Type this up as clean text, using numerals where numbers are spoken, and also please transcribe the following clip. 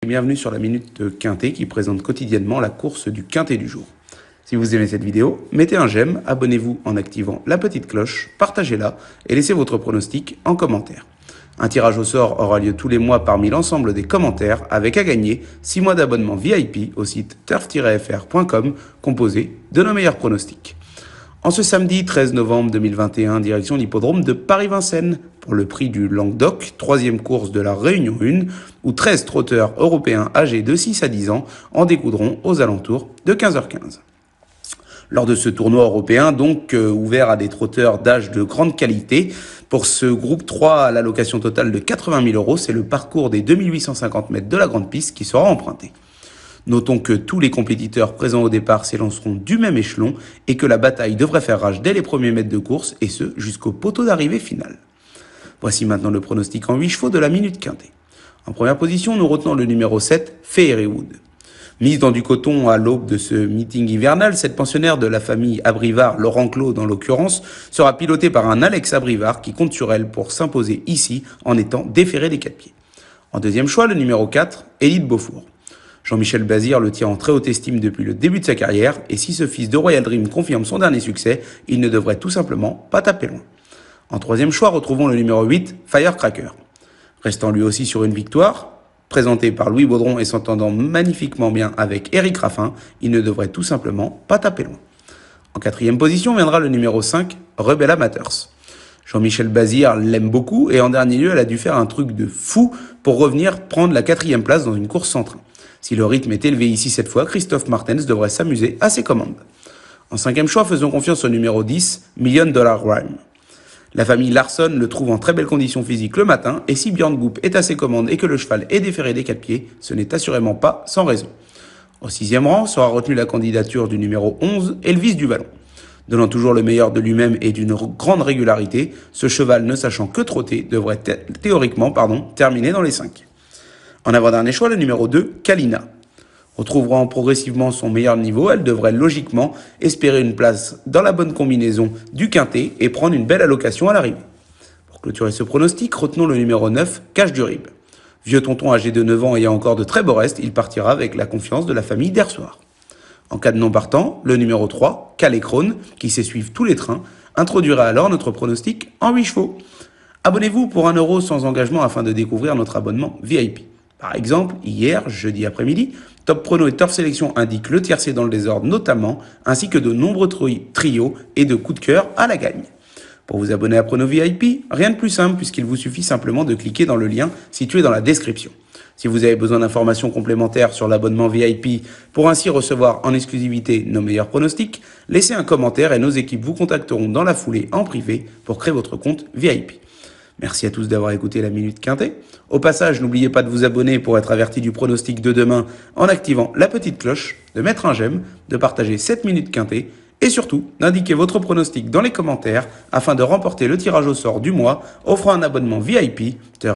bienvenue sur la Minute Quintet qui présente quotidiennement la course du Quintet du jour. Si vous aimez cette vidéo, mettez un j'aime, abonnez-vous en activant la petite cloche, partagez-la et laissez votre pronostic en commentaire. Un tirage au sort aura lieu tous les mois parmi l'ensemble des commentaires avec à gagner 6 mois d'abonnement VIP au site turf-fr.com composé de nos meilleurs pronostics. En ce samedi 13 novembre 2021, direction l'hippodrome de Paris-Vincennes pour le prix du Languedoc, troisième course de la Réunion 1, où 13 trotteurs européens âgés de 6 à 10 ans en découdront aux alentours de 15h15. Lors de ce tournoi européen, donc ouvert à des trotteurs d'âge de grande qualité, pour ce groupe 3 à l'allocation totale de 80 000 €, c'est le parcours des 2850 mètres de la grande piste qui sera emprunté. Notons que tous les compétiteurs présents au départ s'élanceront du même échelon et que la bataille devrait faire rage dès les premiers mètres de course et ce jusqu'au poteau d'arrivée final. Voici maintenant le pronostic en 8 chevaux de la Minute Quintet. En première position, nous retenons le numéro 7, Fairywood. Mise dans du coton à l'aube de ce meeting hivernal, cette pensionnaire de la famille Abrivard, Laurent Clos dans l'occurrence, sera pilotée par un Alex Abrivard qui compte sur elle pour s'imposer ici en étant déféré des 4 pieds. En deuxième choix, le numéro 4, Élite Beaufour. Jean-Michel Bazir le tient en très haute estime depuis le début de sa carrière et si ce fils de Royal Dream confirme son dernier succès, il ne devrait tout simplement pas taper loin. En troisième choix, retrouvons le numéro 8, Firecracker. Restant lui aussi sur une victoire, présenté par Louis Baudron et s'entendant magnifiquement bien avec Éric Raffin, il ne devrait tout simplement pas taper loin. En quatrième position viendra le numéro 5, Rebel Amateurs. Jean-Michel Bazir l'aime beaucoup et en dernier lieu, elle a dû faire un truc de fou pour revenir prendre la 4e place dans une course sans train. Si le rythme est élevé ici cette fois, Christophe Martens devrait s'amuser à ses commandes. En 5e choix, faisons confiance au numéro 10, $1 Million Rhyme. La famille Larson le trouve en très belle condition physique le matin et si Björn Goop est à ses commandes et que le cheval est déféré des 4 pieds, ce n'est assurément pas sans raison. Au 6e rang sera retenue la candidature du numéro 11, Elvis du Vallon. Donnant toujours le meilleur de lui-même et d'une grande régularité, ce cheval ne sachant que trotter devrait théoriquement terminer dans les 5. En avant-dernier choix, le numéro 2, Kalina. Retrouvant progressivement son meilleur niveau, elle devrait logiquement espérer une place dans la bonne combinaison du quintet et prendre une belle allocation à l'arrivée. Pour clôturer ce pronostic, retenons le numéro 9, Cache du Rib. Vieux tonton âgé de 9 ans ayant encore de très beaux restes, il partira avec la confiance de la famille d'Ersoir. En cas de non partant, le numéro 3, Calais Krone, qui sait suivre tous les trains, introduira alors notre pronostic en 8 chevaux. Abonnez-vous pour 1 € sans engagement afin de découvrir notre abonnement VIP. Par exemple, hier, jeudi après-midi, Top Prono et Turf Sélection indiquent le tiercé dans le désordre notamment, ainsi que de nombreux trios et de coups de cœur à la gagne. Pour vous abonner à Prono VIP, rien de plus simple puisqu'il vous suffit simplement de cliquer dans le lien situé dans la description. Si vous avez besoin d'informations complémentaires sur l'abonnement VIP pour ainsi recevoir en exclusivité nos meilleurs pronostics, laissez un commentaire et nos équipes vous contacteront dans la foulée en privé pour créer votre compte VIP. Merci à tous d'avoir écouté la Minute Quintet. Au passage, n'oubliez pas de vous abonner pour être averti du pronostic de demain en activant la petite cloche, de mettre un j'aime, de partager cette Minute Quintet et surtout d'indiquer votre pronostic dans les commentaires afin de remporter le tirage au sort du mois offrant un abonnement VIP